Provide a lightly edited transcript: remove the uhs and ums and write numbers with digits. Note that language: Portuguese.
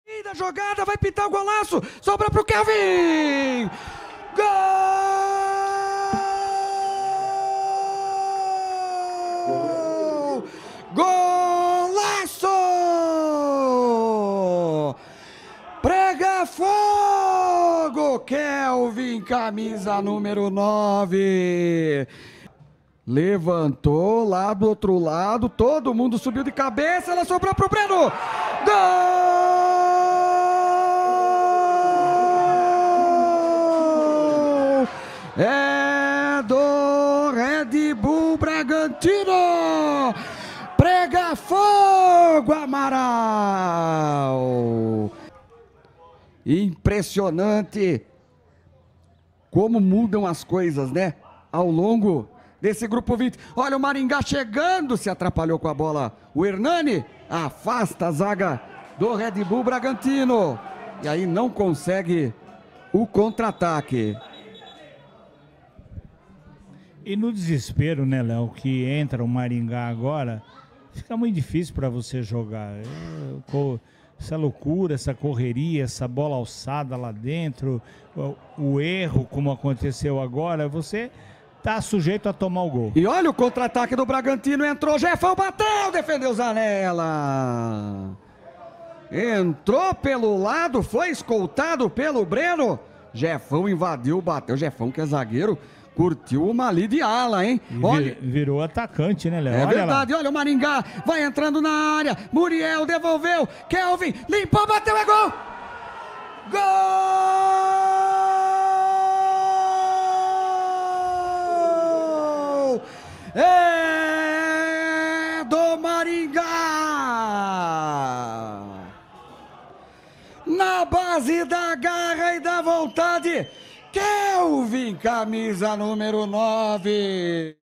Fim da jogada, vai pintar o golaço, sobra pro Kelvin! Gol! Golaço! Prega fogo, Kelvin, camisa número 9. Levantou lá do outro lado, todo mundo subiu de cabeça, ela sobrou pro Breno. Gol! É do Red Bull Bragantino. Prega fogo, Amaral. Impressionante como mudam as coisas, né? Ao longo desse grupo 20. Olha o Maringá chegando, se atrapalhou com a bola. O Hernani afasta a zaga do Red Bull Bragantino. E aí não consegue o contra-ataque. E no desespero, né, Léo, que entra o Maringá agora, fica muito difícil para você jogar. Essa loucura, essa correria, essa bola alçada lá dentro, o erro, como aconteceu agora, você tá sujeito a tomar o gol. E olha o contra-ataque do Bragantino, entrou, Jefão bateu, defendeu Zanella. Entrou pelo lado, foi escoltado pelo Breno. Jefão invadiu, bateu, Jefão que é zagueiro, curtiu uma ali de ala, hein? Olha, virou atacante, né, Léo? É verdade, olha o Maringá, vai entrando na área, Muriel devolveu, Kelvin, limpou, bateu, é gol! Gol! É do Maringá! Na base da garra e da vontade, Kelvin, camisa número 9.